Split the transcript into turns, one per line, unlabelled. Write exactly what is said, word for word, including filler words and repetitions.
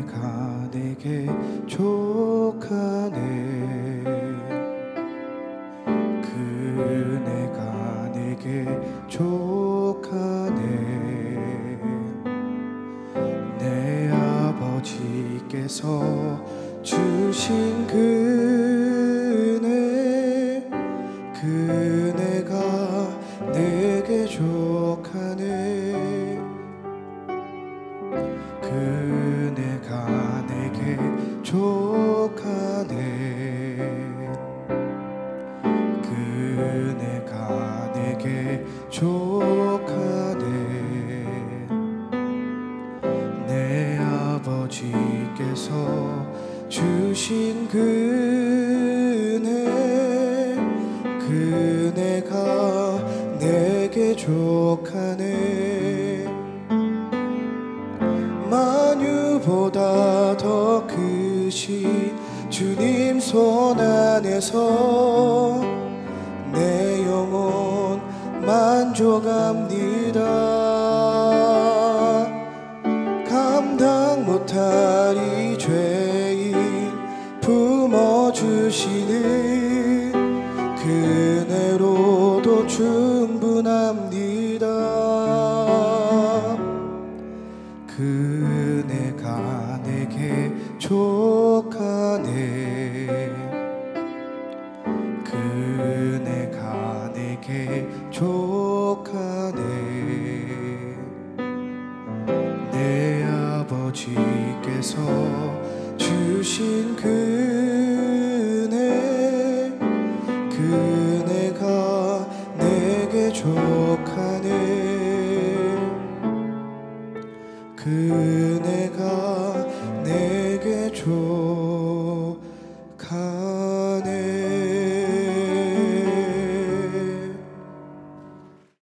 그네가 내게 족하네. 그네가 내게 족하네. 내 아버지께서 주신 그네, 그네가 내게 족하네. 그네가 내게 족하네. 그네가 내게 족하네. 내 아버지께서 주신 그네, 그네가 내게 족하네. 만유보다 더 크신 주님 손 안에서 내 영혼 만족합니다. 감당 못할 이 죄인 품어주시는 그네로도 충분합니다. 그네가 내게 족하네. 그네가 내게 족하네. 내 아버지께서 주신 그네, 그네가 내게 족하네. 그네